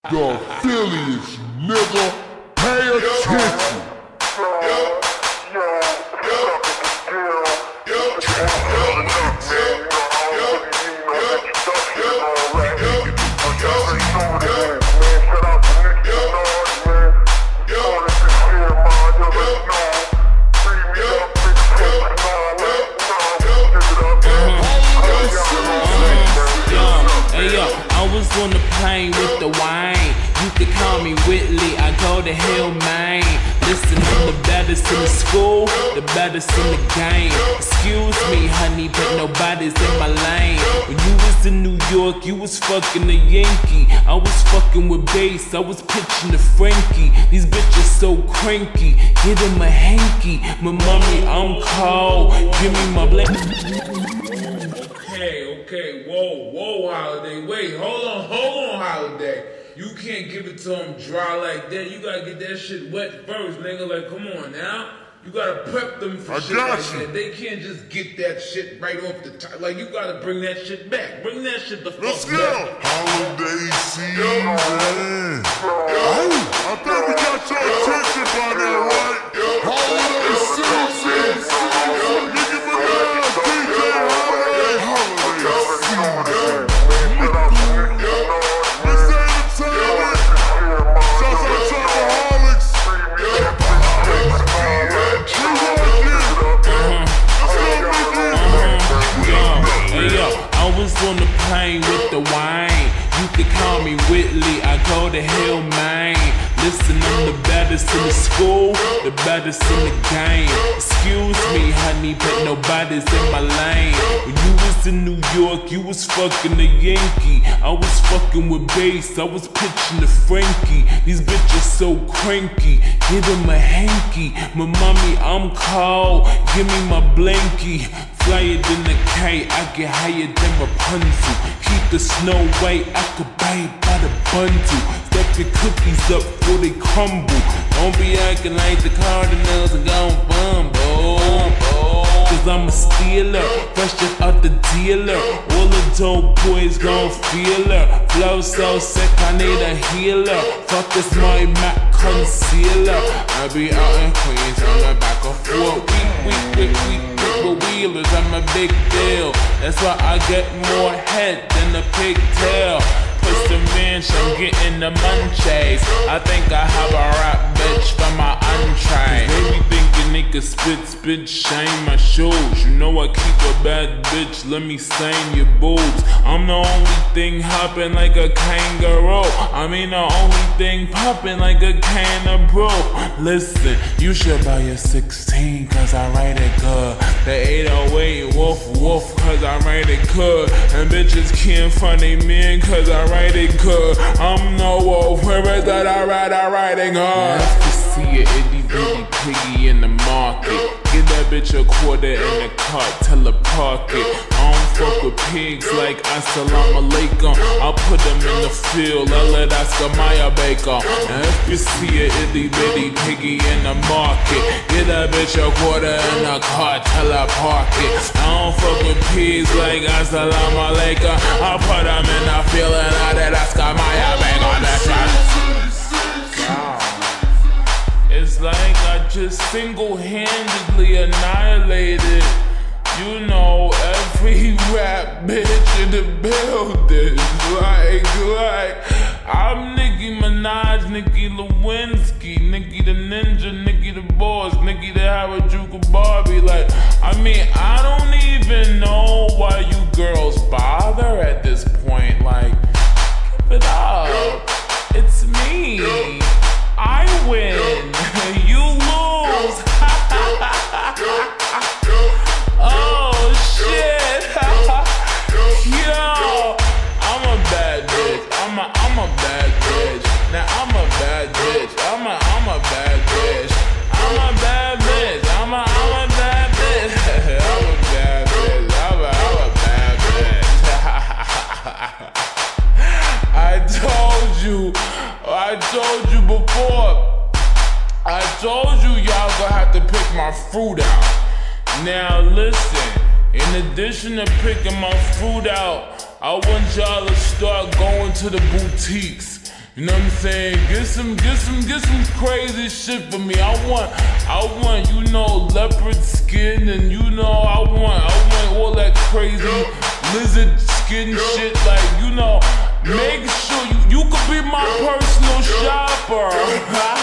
The affiliates, nigga, pay attention. I was on the plane with the wine. You could call me Whitley, I go to Hill, Maine. Listen, I'm the baddest in the school, the baddest in the game. Excuse me, honey, but nobody's in my lane. When you was in New York, you was fucking a Yankee. I was fucking with bass, I was pitching to Frankie. These bitches so cranky, get him a hanky. My mommy, I'm cold, give me my Okay, whoa, Holiday. Wait, hold on, Holiday. You can't give it to them dry like that. You gotta get that shit wet first, nigga. Like, come on now. You gotta prep them for shit like that. They can't just get that shit right off the top. Like, you gotta bring that shit back. Bring that shit the fuck back. Let's go. Holiday season. I think we got your attention by now, right? Holiday season. Nicki Minaj, DJ Holiday. Holiday season. I was on the plane with the wine. You could call me Whitley, I go to Hill, Maine. Listen, I'm the baddest in the school, the baddest in the game. Excuse me, honey, but nobody's in my lane. When you was in New York, you was fucking a Yankee. I was fucking with bass, I was pitching to Frankie. These bitches so cranky, get him a hanky. My mommy, I'm cold, give me my blankie. Flyer than the K, I get higher than Rapunzel. Keep the Snow White, I could buy it by the bundle. Stack your cookies up before they crumble. Don't be acting like the Cardinals and gon' fumble. Cause I'm a stealer, fresh just out the dealer. All the dope boys gon' feel her. Flow so sick, I need a healer. Fuck this my Mac concealer. I be out in Queens on the back of 4 week with wheelers, I'm a big deal. That's why I get more head than a pigtail. Push the bench, I'm getting the munchies. I think I have a rap bitch for my entree. They be thinking they could spit, shame my shoes. You know I keep a bad bitch, let me stain your boobs. I'm the only thing hopping like a kangaroo. I mean the only thing popping like a can of brew. Listen, you should buy a 16 cause I write it good. The 808 woof cause I write it good. And bitches can't find a man cause I write it good. I'm no wolf, where is that I write it good. Nice to see a itty bitty piggy in the market. Give that bitch a quarter in the cart, tell her park it. I don't fuck with pigs like assalamu alaikum. I put them in the field, I let Oscar Mayer Baker. Now if you see a itty bitty piggy in the market, give that bitch a quarter in the cart, tell her park it. I don't fuck with pigs like assalamu alaikum. I put them in the field and I let Oscar Mayer Baker. That's right. It's like I just single-handedly annihilated, you know, every rap bitch in the building. Like, I'm Nicki Minaj, Nicki Lewinsky, Nicki the Ninja, Nicki the Boss, Nicki the Harajuku Barbie. Like, I mean, I don't even know why you girls bother at this point. Like, keep it up. It's me. I win. You lose. Oh shit. Yo, I'm a bad bitch. I'm a bad bitch. Now I'm a bad bitch. I'm a bad bitch. I'm a bad bitch. I'm a bad bitch. I'm a bad bitch. I'm a bad bitch. I told you before. I told you y'all gonna have to pick my fruit out. Now listen, in addition to picking my fruit out, I want y'all to start going to the boutiques. You know what I'm saying? Get some crazy shit for me. I want, you know, leopard skin, and you know, I want all that crazy lizard skin shit. Like, you know, make sure you could be my personal shopper.